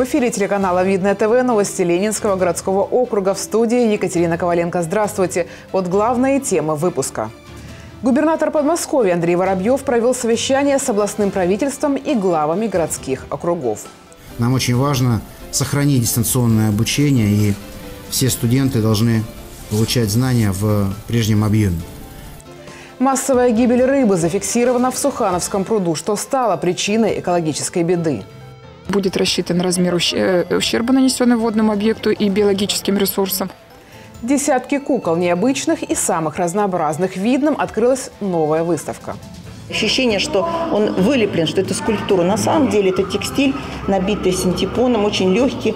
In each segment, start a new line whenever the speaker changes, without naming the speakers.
В эфире телеканала «Видное ТВ» новости Ленинского городского округа. В студии Екатерина Коваленко. Здравствуйте. Вот главные темы выпуска. Губернатор Подмосковья Андрей Воробьев провел совещание с областным правительством и главами городских округов.
Нам очень важно сохранить дистанционное обучение, и все студенты должны получать знания в прежнем объеме.
Массовая гибель рыбы зафиксирована в Сухановском пруду, что стало причиной экологической беды.
Будет рассчитан размер ущерба, нанесенный водному объекту и биологическим ресурсам.
Десятки кукол необычных и самых разнообразных видным открылась новая выставка.
Ощущение, что он вылеплен, что это скульптура. На самом деле это текстиль, набитый синтепоном, очень легкий.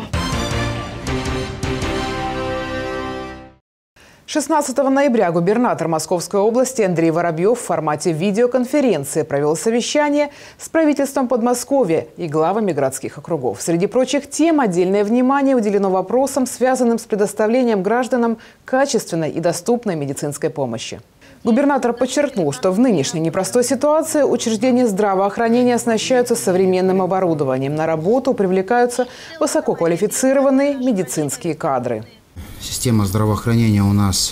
16 ноября губернатор Московской области Андрей Воробьев в формате видеоконференции провел совещание с правительством Подмосковья и главами городских округов. Среди прочих тем отдельное внимание уделено вопросам, связанным с предоставлением гражданам качественной и доступной медицинской помощи. Губернатор подчеркнул, что в нынешней непростой ситуации учреждения здравоохранения оснащаются современным оборудованием. На работу привлекаются высококвалифицированные медицинские кадры.
Система здравоохранения у нас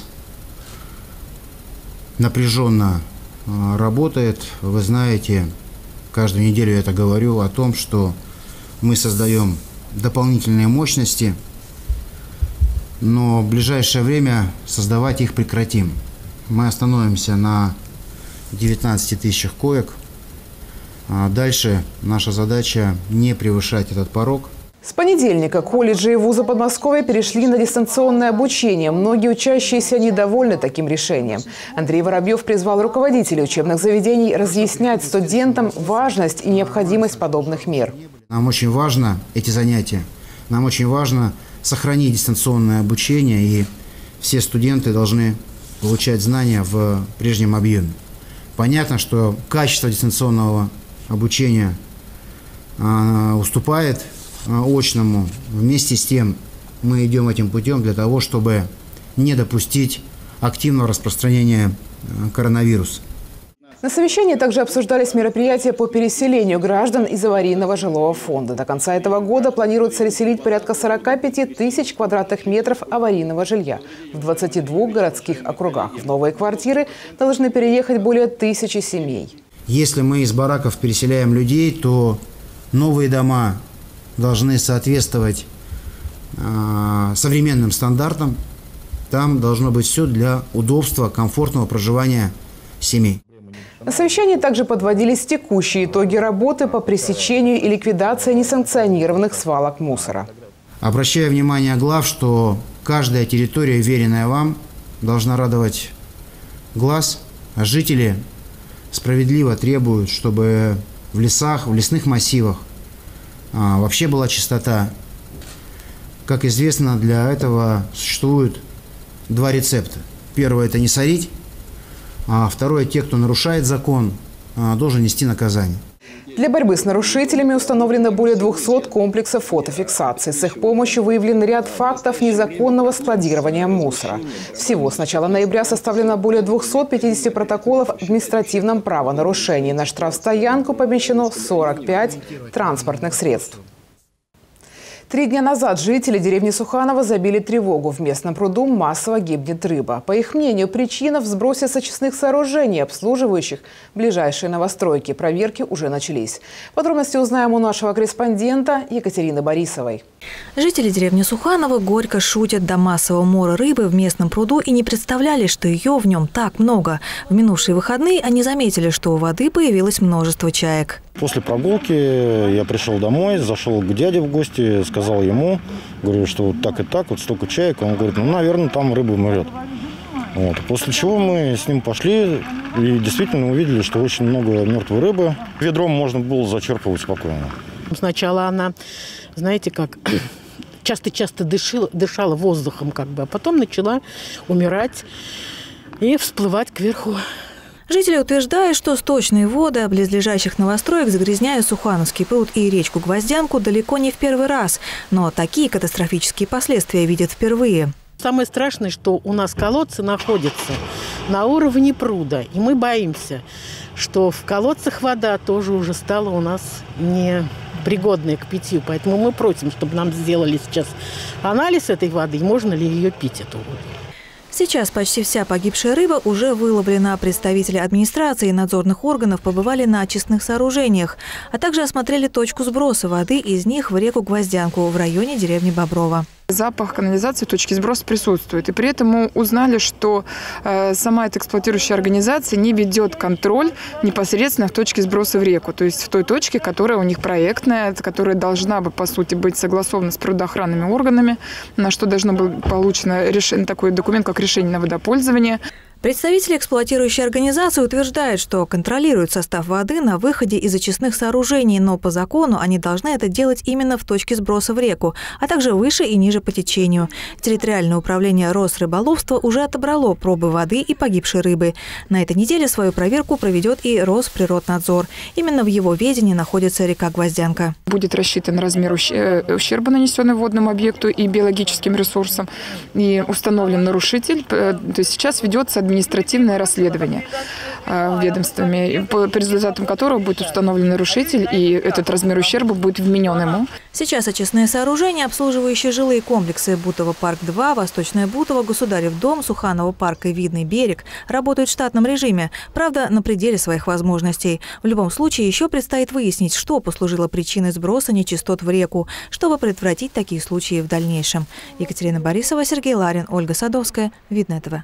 напряженно работает. Вы знаете, каждую неделю я это говорю о том, что мы создаем дополнительные мощности, но в ближайшее время создавать их прекратим. Мы остановимся на 19 тысячах коек. Дальше наша задача не превышать этот порог.
С понедельника колледжи и вузы Подмосковья перешли на дистанционное обучение. Многие учащиеся недовольны таким решением. Андрей Воробьев призвал руководителей учебных заведений разъяснять студентам важность и необходимость подобных мер.
Нам очень важно эти занятия. Нам очень важно сохранить дистанционное обучение, и все студенты должны получать знания в прежнем объеме. Понятно, что качество дистанционного обучения уступает очному. Вместе с тем мы идем этим путем для того, чтобы не допустить активного распространения коронавируса.
На совещании также обсуждались мероприятия по переселению граждан из аварийного жилого фонда. До конца этого года планируется расселить порядка 45 тысяч квадратных метров аварийного жилья в 22 городских округах. В новые квартиры должны переехать более 1000 семей.
Если мы из бараков переселяем людей, то новые дома должны соответствовать современным стандартам. Там должно быть все для удобства, комфортного проживания семей.
На совещании также подводились текущие итоги работы по пресечению и ликвидации несанкционированных свалок мусора.
Обращаю внимание глав, что каждая территория, веренная вам, должна радовать глаз, а жители справедливо требуют, чтобы в лесах, в лесных массивах вообще была чистота. Как известно, для этого существуют два рецепта. Первое – это не сорить, а второе – те, кто нарушает закон, должен нести наказание.
Для борьбы с нарушителями установлено более 200 комплексов фотофиксации. С их помощью выявлен ряд фактов незаконного складирования мусора. Всего с начала ноября составлено более 250 протоколов об административном правонарушении. На штрафстоянку помещено 45 транспортных средств. 3 дня назад жители деревни Суханово забили тревогу. В местном пруду массово гибнет рыба. По их мнению, причина в сбросе с очистных сооружений, обслуживающих ближайшие новостройки. Проверки уже начались. Подробности узнаем у нашего корреспондента Екатерины Борисовой.
Жители деревни Суханово горько шутят до массового мора рыбы в местном пруду и не представляли, что ее в нем так много. В минувшие выходные они заметили, что у воды появилось множество чаек.
После прогулки я пришел домой, зашел к дяде в гости, сказал ему, говорю, что вот так и так, вот столько чаек. Он говорит, ну, наверное, там рыба мрет. Вот. После чего мы с ним пошли и действительно увидели, что очень много мертвой рыбы. Ведром можно было зачерпывать спокойно.
Сначала она, знаете как, часто-часто дышала воздухом, как бы, а потом начала умирать и всплывать кверху.
Жители утверждают, что сточные воды близлежащих новостроек загрязняют Сухановский пруд и речку Гвоздянку далеко не в первый раз. Но такие катастрофические последствия видят впервые.
Самое страшное, что у нас колодцы находятся на уровне пруда. И мы боимся, что в колодцах вода тоже уже стала у нас не пригодная к питью. Поэтому мы просим, чтобы нам сделали сейчас анализ этой воды, можно ли ее пить, эту воду.
Сейчас почти вся погибшая рыба уже выловлена. Представители администрации и надзорных органов побывали на очистных сооружениях, а также осмотрели точку сброса воды из них в реку Гвоздянку в районе деревни Боброва.
Запах канализации в точке сброса присутствует. И при этом мы узнали, что сама эта эксплуатирующая организация не ведет контроль непосредственно в точке сброса в реку. То есть в той точке, которая у них проектная, которая должна бы, по сути, быть согласована с природоохранными органами, на что должно быть получено такой документ, как решение на водопользование.
Представители эксплуатирующей организации утверждают, что контролируют состав воды на выходе из очистных сооружений, но по закону они должны это делать именно в точке сброса в реку, а также выше и ниже по течению. Территориальное управление Росрыболовства уже отобрало пробы воды и погибшей рыбы. На этой неделе свою проверку проведет и Росприроднадзор. Именно в его ведении находится река Гвоздянка.
Будет рассчитан размер ущерба, нанесенный водному объекту и биологическим ресурсам, и установлен нарушитель. То есть сейчас ведется административное расследование ведомствами, по результатам которого будет установлен нарушитель, и этот размер ущерба будет вменен ему.
Сейчас очистные сооружения, обслуживающие жилые комплексы Бутово парк-2, Восточное Бутово, Государев дом, Суханова парк и Видный берег работают в штатном режиме, правда, на пределе своих возможностей. В любом случае, еще предстоит выяснить, что послужило причиной сброса нечистот в реку, чтобы предотвратить такие случаи в дальнейшем. Екатерина Борисова, Сергей Ларин, Ольга Садовская, Видное ТВ.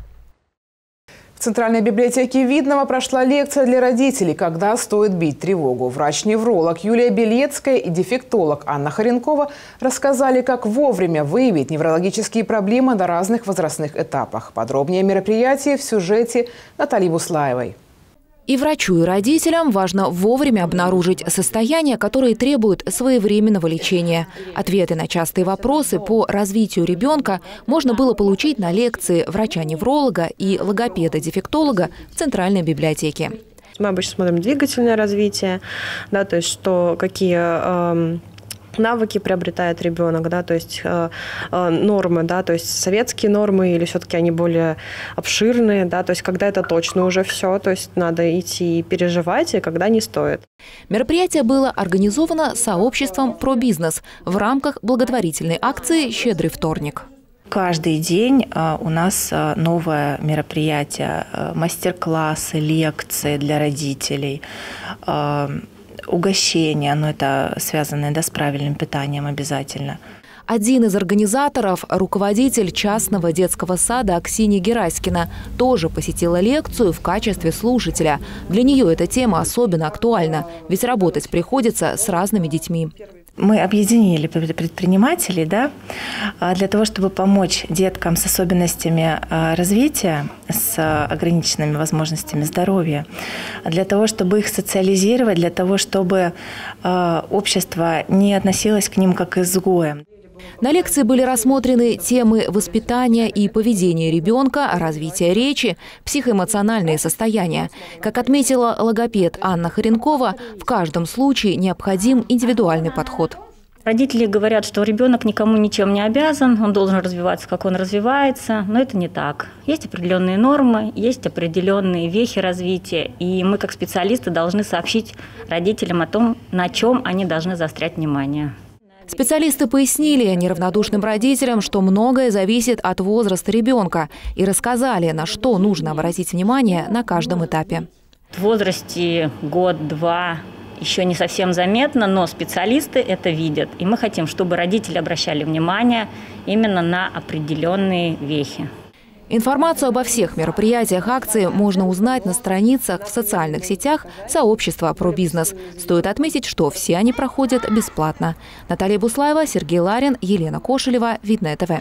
В Центральной библиотеке Видного прошла лекция для родителей «Когда стоит бить тревогу». Врач-невролог Юлия Белецкая и дефектолог Анна Хоренкова рассказали, как вовремя выявить неврологические проблемы на разных возрастных этапах. Подробнее о мероприятии в сюжете Натальи Буслаевой.
И врачу, и родителям важно вовремя обнаружить состояния, которые требуют своевременного лечения. Ответы на частые вопросы по развитию ребенка можно было получить на лекции врача-невролога и логопеда-дефектолога в Центральной библиотеке.
Мы обычно смотрим двигательное развитие, да, то есть что, какие навыки приобретает ребенок, да, то есть нормы, да, то есть советские нормы или все-таки они более обширные, да, то есть когда это точно уже все, то есть надо идти и переживать, и когда не стоит.
Мероприятие было организовано сообществом «Про-бизнес» в рамках благотворительной акции «Щедрый вторник».
Каждый день у нас новое мероприятие, мастер-классы, лекции для родителей, угощения, но это связанное, да, с правильным питанием обязательно.
Один из организаторов, руководитель частного детского сада Аксинья Гераськина, тоже посетила лекцию в качестве слушателя. Для нее эта тема особенно актуальна, ведь работать приходится с разными детьми.
Мы объединили предпринимателей, да, для того, чтобы помочь деткам с особенностями развития, с ограниченными возможностями здоровья, для того, чтобы их социализировать, для того, чтобы общество не относилось к ним как к изгоям.
На лекции были рассмотрены темы воспитания и поведения ребенка, развития речи, психоэмоциональные состояния. Как отметила логопед Анна Хоренкова, в каждом случае необходим индивидуальный подход.
Родители говорят, что ребенок никому ничем не обязан, он должен развиваться, как он развивается, но это не так. Есть определенные нормы, есть определенные вехи развития, и мы, как специалисты, должны сообщить родителям о том, на чем они должны заострять внимание.
Специалисты пояснили неравнодушным родителям, что многое зависит от возраста ребенка, и рассказали, на что нужно обратить внимание на каждом этапе.
В возрасте год-два еще не совсем заметно, но специалисты это видят. И мы хотим, чтобы родители обращали внимание именно на определенные вехи.
Информацию обо всех мероприятиях акции можно узнать на страницах в социальных сетях сообщества «Про-бизнес». Стоит отметить, что все они проходят бесплатно. Наталья Буслаева, Сергей Ларин, Елена Кошелева, Видное ТВ.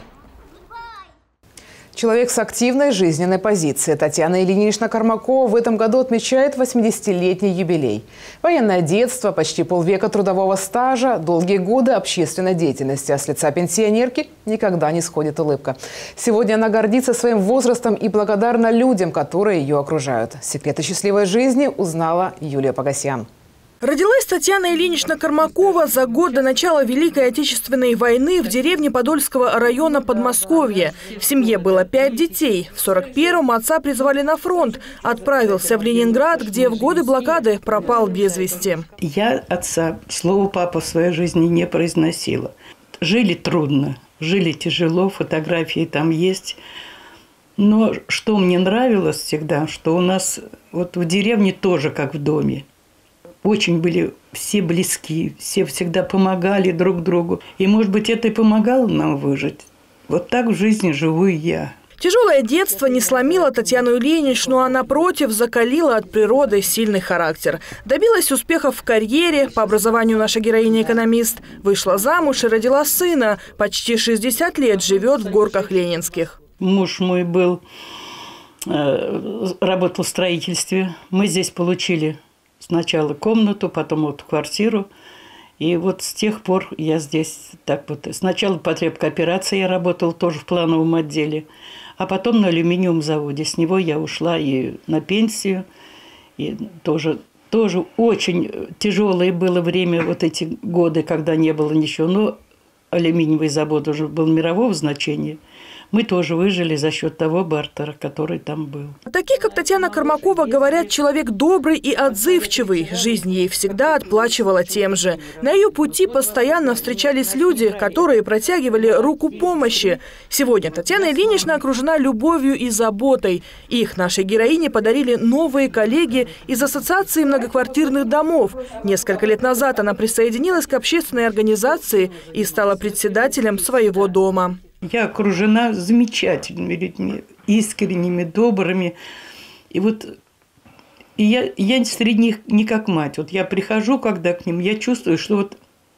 Человек с активной жизненной позицией Татьяна Ильинична Кормакова в этом году отмечает 80-летний юбилей. Военное детство, почти полвека трудового стажа, долгие годы общественной деятельности. А с лица пенсионерки никогда не сходит улыбка. Сегодня она гордится своим возрастом и благодарна людям, которые ее окружают. Секреты счастливой жизни узнала Юлия Погосян.
Родилась Татьяна Ильинична Кормакова за год до начала Великой Отечественной войны в деревне Подольского района Подмосковья. В семье было 5 детей. В 41-м отца призвали на фронт. Отправился в Ленинград, где в годы блокады пропал без вести.
Я отца, слово папа в своей жизни не произносила. Жили трудно, жили тяжело, фотографии там есть. Но что мне нравилось всегда, что у нас вот в деревне тоже как в доме. Очень были все близки, все всегда помогали друг другу. И, может быть, это и помогало нам выжить. Вот так в жизни живу и я.
Тяжелое детство не сломило Татьяну Ильиничну, а напротив закалило от природы сильный характер. Добилась успехов в карьере, по образованию наша героиня экономист. Вышла замуж и родила сына. Почти 60 лет живет в Горках Ленинских.
Муж мой работал в строительстве. Мы здесь получили сначала комнату, потом вот квартиру. И вот с тех пор я здесь так вот. Сначала по потребкооперации я работала тоже в плановом отделе, а потом на алюминиевом заводе. С него я ушла и на пенсию. И тоже очень тяжелое было время, вот эти годы, когда не было ничего. Но алюминиевый завод уже был мирового значения. Мы тоже выжили за счет того бартера, который там был.
Таких, как Татьяна Кормакова, говорят, человек добрый и отзывчивый. Жизнь ей всегда отплачивала тем же. На ее пути постоянно встречались люди, которые протягивали руку помощи. Сегодня Татьяна Ильинична окружена любовью и заботой. Их нашей героине подарили новые коллеги из Ассоциации многоквартирных домов. Несколько лет назад она присоединилась к общественной организации и стала председателем своего дома.
Я окружена замечательными людьми, искренними, добрыми. И вот я среди них не как мать. Вот я прихожу, когда к ним, я чувствую, что вот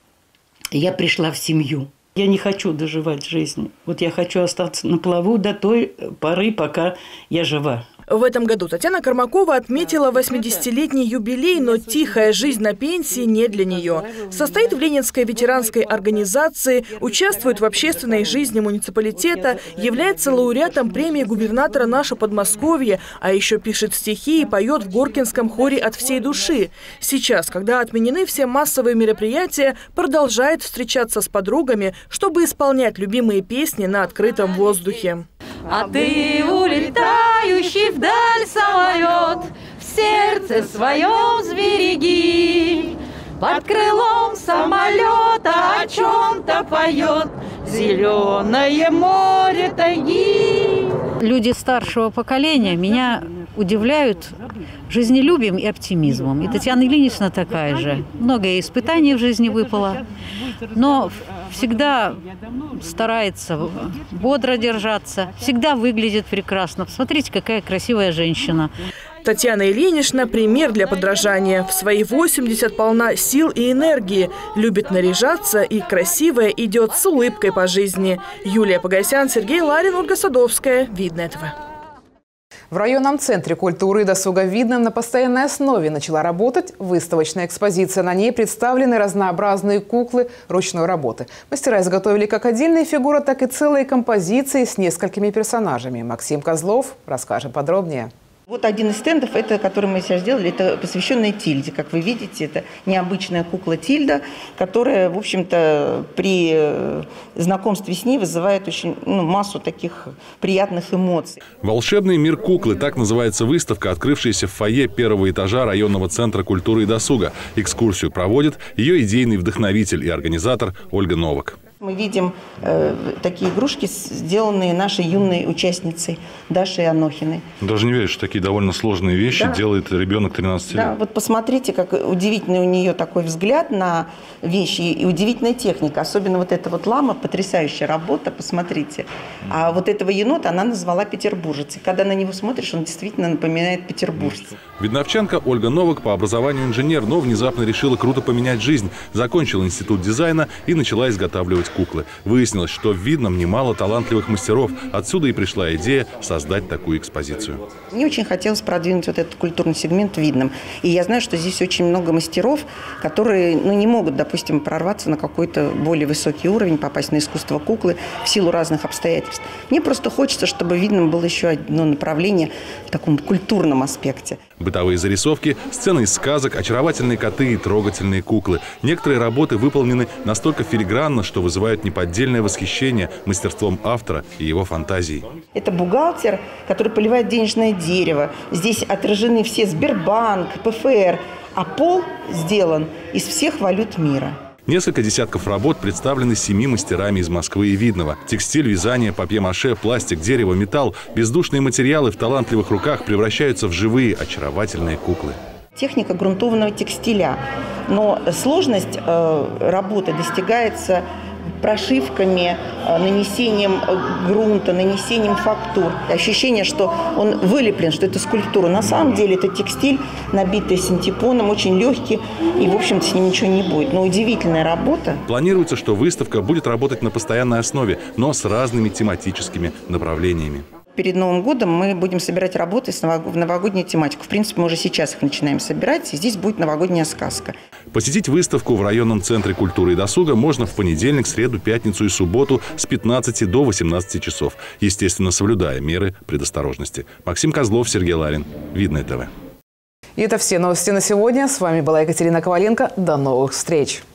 я пришла в семью. Я не хочу доживать жизнь. Вот я хочу остаться на плаву до той поры, пока я жива.
В этом году Татьяна Кормакова отметила 80-летний юбилей, но тихая жизнь на пенсии не для нее. Состоит в Ленинской ветеранской организации, участвует в общественной жизни муниципалитета, является лауреатом премии губернатора «Наше Подмосковье», а еще пишет стихи и поет в Горкинском хоре от всей души. Сейчас, когда отменены все массовые мероприятия, продолжает встречаться с подругами, чтобы исполнять любимые песни на открытом воздухе.
А ты, улетающий вдаль самолет, в сердце своем сбереги. Под крылом самолета о чем-то поет зеленое море тайги.
Люди старшего поколения меня удивляют жизнелюбием и оптимизмом. И Татьяна Ильинична такая же. Многое испытаний в жизни выпало, но всегда старается бодро держаться, всегда выглядит прекрасно. Посмотрите, какая красивая женщина.
Татьяна Ильинична – пример для подражания. В свои 80 полна сил и энергии, любит наряжаться и красивая идет с улыбкой по жизни. Юлия Погосян, Сергей Ларин, Ольга Садовская. Видно этого.
В районном центре культуры и досуга Видном на постоянной основе начала работать выставочная экспозиция. На ней представлены разнообразные куклы ручной работы. Мастера изготовили как отдельные фигуры, так и целые композиции с несколькими персонажами. Максим Козлов расскажет подробнее.
Вот один из стендов, который мы сейчас сделали, это посвященный Тильде. Как вы видите, это необычная кукла Тильда, которая, в общем-то, при знакомстве с ней вызывает очень массу таких приятных эмоций.
«Волшебный мир куклы» – так называется выставка, открывшаяся в фойе первого этажа районного центра культуры и досуга. Экскурсию проводит ее идейный вдохновитель и организатор Ольга Новак.
Мы видим такие игрушки, сделанные нашей юной участницей Дашей Анохиной.
Даже не веришь, что такие довольно сложные вещи делает ребенок 13 лет.
Да, вот посмотрите, как удивительный у нее такой взгляд на вещи и удивительная техника. Особенно вот эта вот лама, потрясающая работа, посмотрите. А вот этого енота она назвала петербуржец. И когда на него смотришь, он действительно напоминает петербуржца.
Видновчанка Ольга Новак по образованию инженер, но внезапно решила круто поменять жизнь. Закончила институт дизайна и начала изготавливать куклы. Выяснилось, что в Видном немало талантливых мастеров. Отсюда и пришла идея создать такую экспозицию.
Мне очень хотелось продвинуть вот этот культурный сегмент в Видном. И я знаю, что здесь очень много мастеров, которые не могут, допустим, прорваться на какой-то более высокий уровень, попасть на искусство куклы в силу разных обстоятельств. Мне просто хочется, чтобы в Видном было еще одно направление в таком культурном аспекте.
Бытовые зарисовки, сцены из сказок, очаровательные коты и трогательные куклы. Некоторые работы выполнены настолько филигранно, что вызывают неподдельное восхищение мастерством автора и его фантазией.
Это бухгалтер, который поливает денежное дерево. Здесь отражены все Сбербанк, ПФР, а пол сделан из всех валют мира.
Несколько десятков работ представлены 7 мастерами из Москвы и Видного. Текстиль, вязание, папье-маше, пластик, дерево, металл. Бездушные материалы в талантливых руках превращаются в живые, очаровательные куклы.
Техника грунтованного текстиля. Но сложность работы достигается прошивками, нанесением грунта, нанесением фактур. Ощущение, что он вылеплен, что это скульптура. На самом деле это текстиль, набитый синтепоном, очень легкий, и, в общем-то, с ним ничего не будет. Но удивительная работа.
Планируется, что выставка будет работать на постоянной основе, но с разными тематическими направлениями.
Перед Новым годом мы будем собирать работы в новогоднюю тематику. В принципе, мы уже сейчас их начинаем собирать, и здесь будет новогодняя сказка.
Посетить выставку в районном центре культуры и досуга можно в понедельник, среду, пятницу и субботу с 15 до 18 часов. Естественно, соблюдая меры предосторожности. Максим Козлов, Сергей Ларин. Видное ТВ.
И это все новости на сегодня. С вами была Екатерина Коваленко. До новых встреч.